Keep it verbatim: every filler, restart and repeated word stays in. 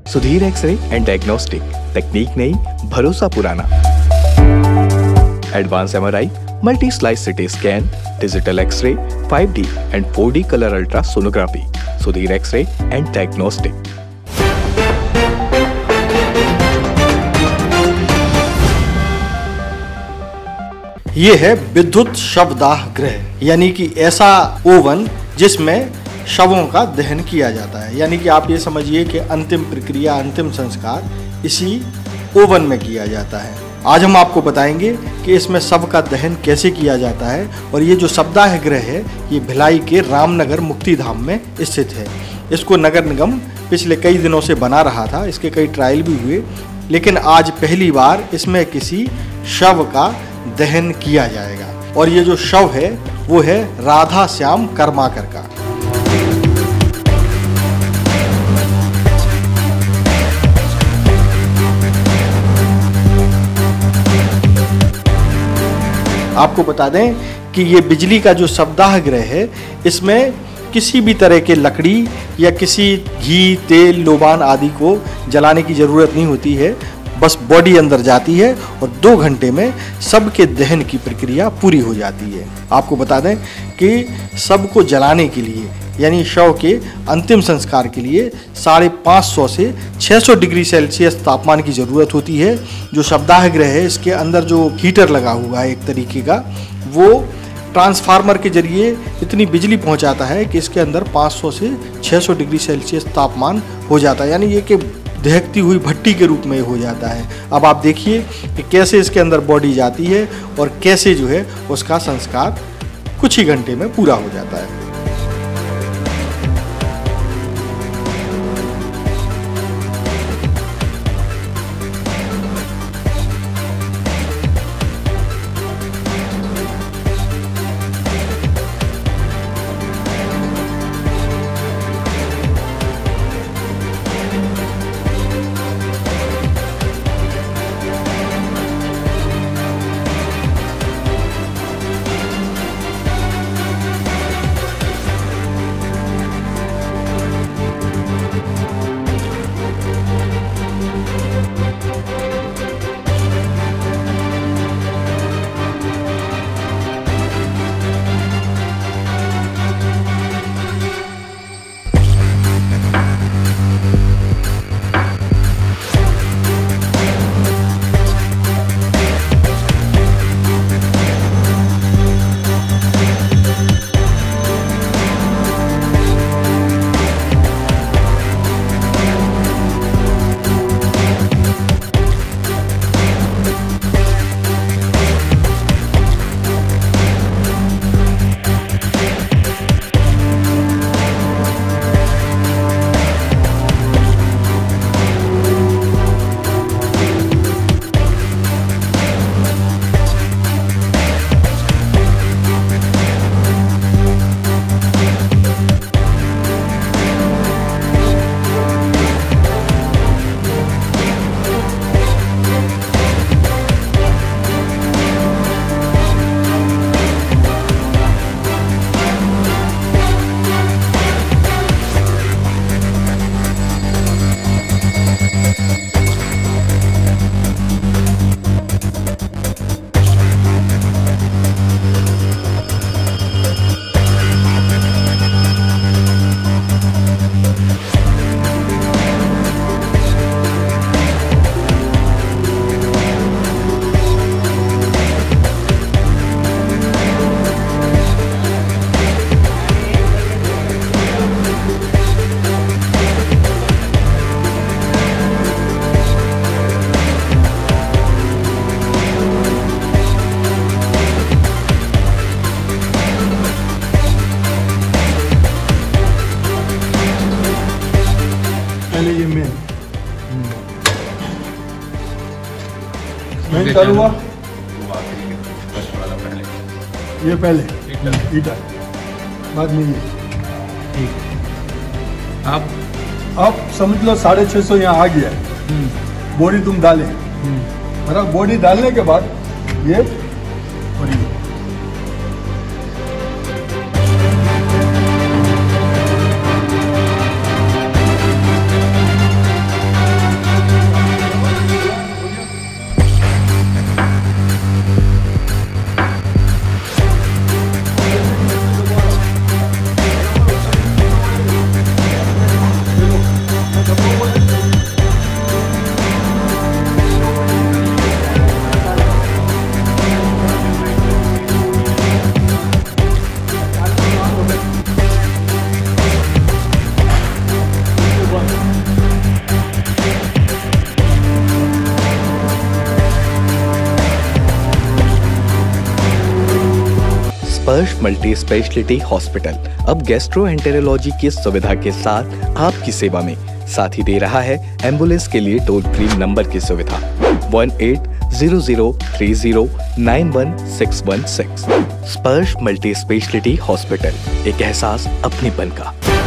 Sudhir X ray and diagnostic, तकनीक नई, भरोसा पुराना। Advance MRI, multi slice CT scan, digital X ray, five D and four D colour ultra sonography. Sudhir X ray and diagnostic. ये है विद्युत शवदाह गृह, यानी कि ऐसा ओवन जिसमें शवों का दहन किया जाता है। यानी कि आप ये समझिए कि अंतिम प्रक्रिया, अंतिम संस्कार इसी ओवन में किया जाता है। आज हम आपको बताएंगे कि इसमें शव का दहन कैसे किया जाता है। और ये जो शवदाह गृह है ये भिलाई के रामनगर मुक्तिधाम में स्थित है। इसको नगर निगम पिछले कई दिनों से बना रहा था, इसके कई ट्रायल भी हुए, लेकिन आज पहली बार इसमें किसी शव का दहन किया जाएगा। और ये जो शव है वो है राधा श्याम कर्माकर का। आपको बता दें कि ये बिजली का जो शवदाह गृह है इसमें किसी भी तरह के लकड़ी या किसी घी, तेल, लोबान आदि को जलाने की ज़रूरत नहीं होती है। बस बॉडी अंदर जाती है और दो घंटे में शव के दहन की प्रक्रिया पूरी हो जाती है। आपको बता दें कि शव को जलाने के लिए, यानी शव के अंतिम संस्कार के लिए साढ़े पाँच सौ से छः सौ डिग्री सेल्सियस तापमान की ज़रूरत होती है। जो शवदाह गृह है इसके अंदर जो हीटर लगा हुआ है एक तरीके का, वो ट्रांसफार्मर के जरिए इतनी बिजली पहुंचाता है कि इसके अंदर पाँच सौ से छः सौ डिग्री सेल्सियस तापमान हो जाता है। यानी ये कि दहकती हुई भट्टी के रूप में हो जाता है। अब आप देखिए कि कैसे इसके अंदर बॉडी जाती है और कैसे जो है उसका संस्कार कुछ ही घंटे में पूरा हो जाता है। पहले ये मेन मेन चालू हुआ, ये पहले ईटा, बाद में ये। ठीक, अब अब समझ लो साढ़े छः सौ यहाँ आ गया है। बॉडी तुम डाले, मतलब बॉडी डालने के बाद ये और ये स्पर्श मल्टी स्पेशलिटी हॉस्पिटल अब गैस्ट्रोएंटेरोलॉजी की सुविधा के साथ आपकी सेवा में, साथ ही दे रहा है एम्बुलेंस के लिए टोल फ्री नंबर की सुविधा one eight zero zero three zero nine one six one six. Sparsh multi speciality hospital, एक एहसास अपनेपन का।